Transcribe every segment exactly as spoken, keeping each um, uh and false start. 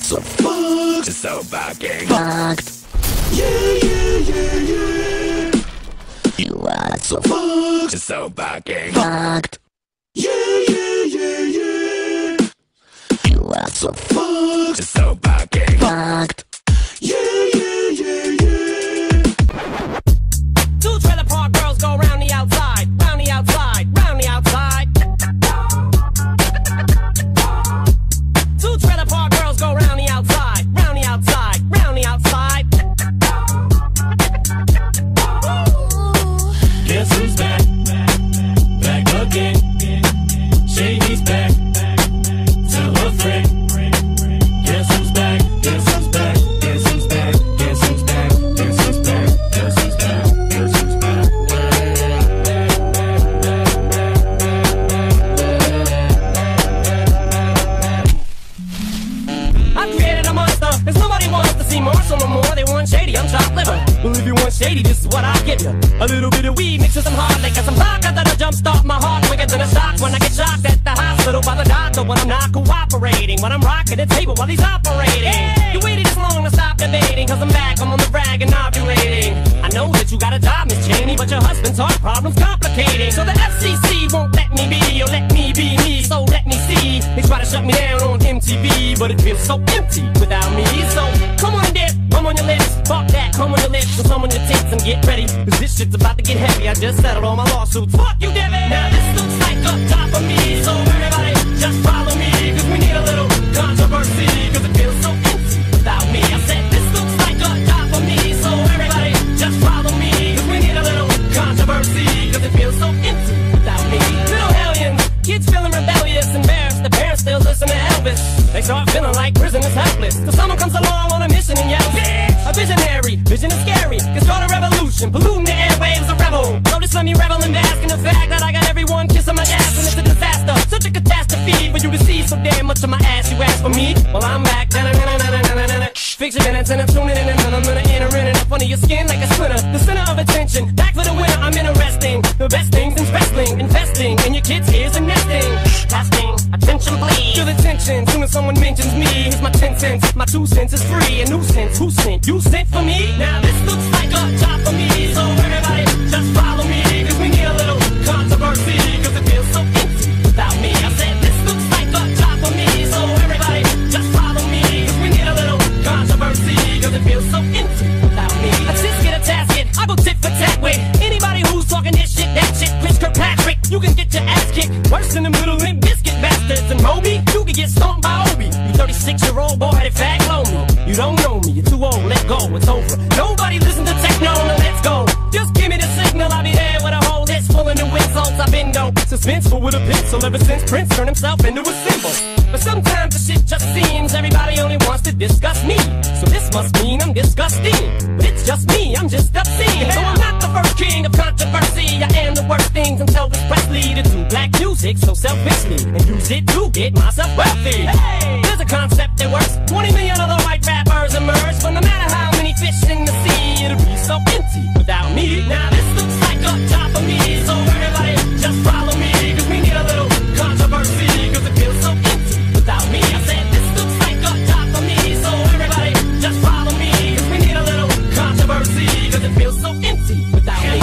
so fucked, so fucking fucked. Yeah, yeah, yeah, yeah. You are so fucked, so fucking fucked. Yeah, yeah, yeah, yeah. You are so fucked, so fucking fucked. Yeah, yeah, yeah, yeah. Two trailer park girls go round the outside, round the outside, round the outside. Two trailer park girls go round the outside, round the outside, round the outside. Guess who's back? Back again. Shady's back. Tell her friend. Guess who's back? Guess who's back? Guess who's back? Guess who's back? Guess who's back? Guess who's back? Guess who's back? I created a monster, cause nobody wants to see Marshall no more. They want Shady, I'm chopped liver. Well, if you want Shady, this is what I'll give you. A little bit of weed mixed with some hard liquor, some vodka that'll jumpstart my heart quicker than a shock when I get shocked at the hospital by the doctor when I'm not cooperating, when I'm rocking the table while he's operating. Hey! You waited this long to stop debating, cause I'm back, I'm on the rag and ovulating. I know that you got a job, Miss Cheney, but your husband's heart problem's complicating. So the F C C won't let me be, or let me be me, so let me see. They try to shut me down on M T V, but it feels so empty without me. So come on and dip, come on your lips, fuck that, come on your lips, and some on your tits and get ready, cause this shit's about to get heavy. I just settled all my lawsuits, fuck you, Devin. Now this looks like up top of me, so everybody just follow me, cause we need a little controversy, cause it feels so empty without me. I said this looks like up top of me, so everybody just follow me, cause we need a little controversy, cause it feels so empty without me. Little hellions, kids feeling rebellious, embarrassed, the parents still listen to Elvis. They start feeling like prisoners helpless, so someone comes along on a mission and yells, bitch! A visionary, vision is scary, can start a revolution, polluting the airwaves, a rebel. So just let me revel and bask in the fact that I got everyone kissing my ass, and it's a disaster, such a catastrophe for you to see so damn much of my ass. You ask for me, well I'm back. Fix your minutes and I'm tuning in, and I'm gonna enter in and up under your skin like a splinter. The center of attention, back for the winner. I'm interesting, the best things in wrestling, investing in your kids' ears and nesting. Testing, attention please. Feel the tension, soon as someone mentions me. Here's my ten cents, my two cents is free. A nuisance, who sent? You sent for me? Now this looks like a job for me, so everybody just follow me, cause we need a little controversy, cause it feels so empty without me. I said this looks like a job for me, so everybody just follow me, cause we need a little controversy, cause it feels so empty without me. I just get a tasket, I go tit for tat with anybody who's talking this shit, that shit. Chris Kirkpatrick, you can get your ass kicked worse than the Middle Limp Biscuit bastards. And Moby, you can get stomped by Obi. You thirty-six year old boy headed fag lonely. You don't know me, you're too old, let go, it's over. Nobody listen to techno, no let's go. Just give me the signal, I'll be there with a whole list full of new insults. I've been dope, suspenseful with a pencil ever since Prince turned himself into a symbol. But sometimes the shit just seems everybody only wants to discuss me. So this must mean I'm disgusting. But it's just me, I'm just obscene. So I'm not the first king of controversy. I am the worst things I'm Elvis Presley to do black music so selfishly and use it to get myself wealthy. Hey, there's a concept that works. twenty million other white rappers emerge, but no matter how many fish in the sea, it'll be so empty without me. Now this looks like a job for me, so everybody just follow me, cause we need a little controversy, cause it feels so empty without me. I said this looks like a job for me, so everybody just follow me, cause we need a little controversy, cause it feels so empty without me.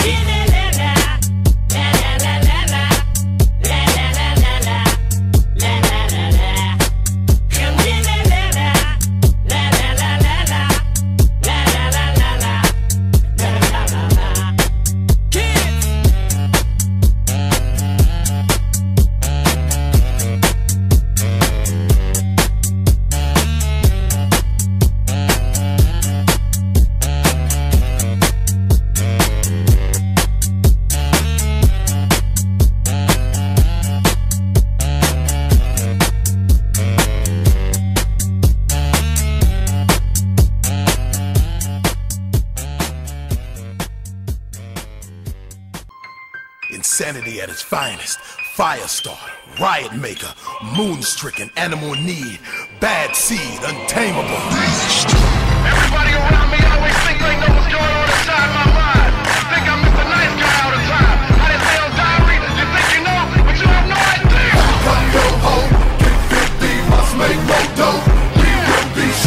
Insanity at its finest. Firestarter, riot maker, moon-stricken, animal in need, bad seed, untamable. Everybody around me always think they know what's going on inside my mind. Think I'm Mister Nice Guy all the time. I didn't say on diary, you think you know, but you have no idea. Cut your hoe, get fifty, must make more dough. We will be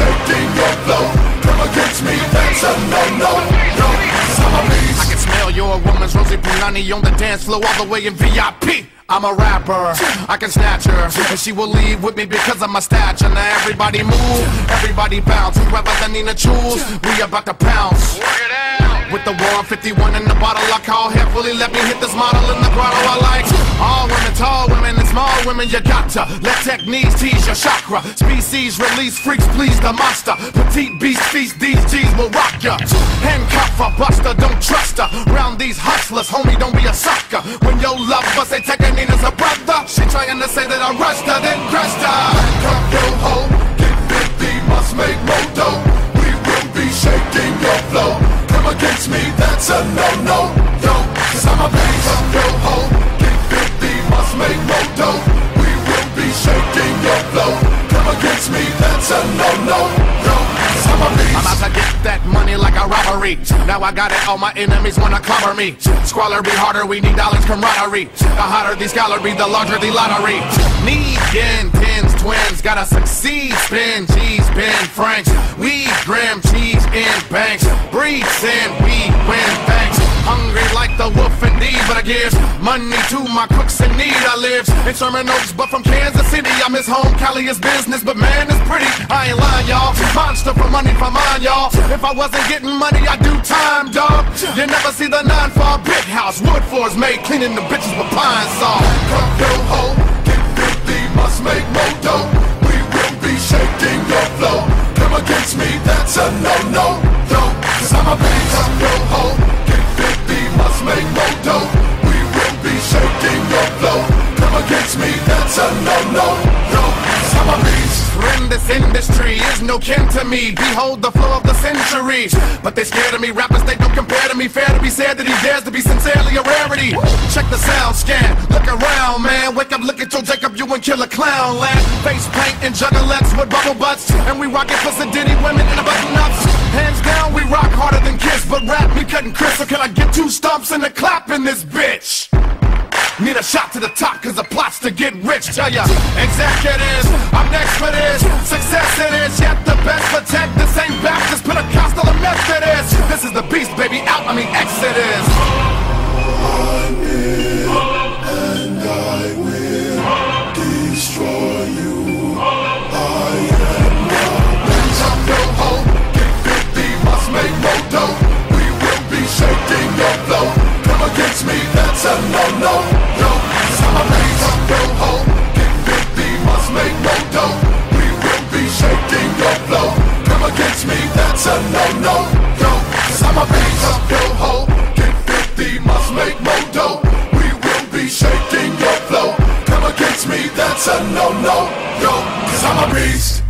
a no-no, no, 'cause I'm a beast. I can smell your woman's rosy punani on the dance floor all the way in V I P. I'm a rapper, I can snatch her, and she will leave with me because of my stature. Now everybody move, everybody bounce, whoever the Nina choose, we about to pounce. With the war fifty-one in the bottle, I call heavily, let me hit this model in the grotto. I like all women, tall women, and small women, you got to let techniques tease your chakra. Species release, freaks please the monster. Petite beast feast, these G's will rock ya. Handcuff a buster, don't trust her. Round these hustlers, homie, don't be a sucker. When your love bust, they take her Nina's a brother. She trying to say that I rushed her, then crushed her. Handcuff your hoe, get fifty, must make more dough. We will be shaking your flow. Come against me, that's a no-no, yo, 'cause I'm a beast. Handcuff your hoe, get fifty, must make more dough. We will be shaking your flow. Come against me, that's a no-no, yo, 'cause I'm a beast. I'm out to get that money like a robbery. Now I got it, all my enemies wanna clobber me. Squalor be harder, we need dollars camaraderie. The hotter the scholarly, the larger the lottery. Need yen, tens, twins, gotta succeed. Spin, G's, Ben, Franks. We grim, cheese in banks. Breathe in, we win thanks. Hungry like the wolf indeed, but I give money to my crooks in need. I live in Sherman Oaks, but from Kansas City. I miss home, Cali is business, but man, it's pretty. I ain't lying, y'all. Monster for money for mine, y'all. If I wasn't getting money, I'd do time, dog. You never see the nine for a big house. Wood floors made, cleaning the bitches with pine saw. Handcuff your hoe, get fifty, must make more dough. We will be shaking your flow. Come against me, that's a no-no, yo, 'cause I'm a beast. Handcuff your hoe, get fifty, must make more dough. We will be shaking your flow. Come against me, that's a no-no, yo, 'cause I'm a beast. In this industry is no kin to me. Behold the flow of the century. But they scared of me, rappers they don't compare to me. Fair to be said that he dares to be sincerely a rarity. Check the sound scan, look around, man. Wake up, look at your Jacob, you and Killer Clown land. Face paint and juggalettes with bubble butts. And we rock it for sedity women in the button ups. Hands down, we rock harder than Kiss. But rap, we cutting Chris. So can I get two stumps and a clap in this bitch? Need a shot to the top cause the plot's to get rich. Tell ya, executives, I'm next for this. Success it is, yet the best protect. This ain't Baptist, Pentecostal or Methodist. This is the beast, baby, out, I mean Exodus. I'm in, and I will destroy you. I am not. Hands up your hoe, get fifty, must make more dough. We will be shaking your flow. Come against me, that's a no-no. That's a no-no, yo, 'cause I'm a beast. Up your hoe, get fifty, must make more dough. We will be shaking your flow. Come against me, that's a no-no, yo, 'cause I'm a beast.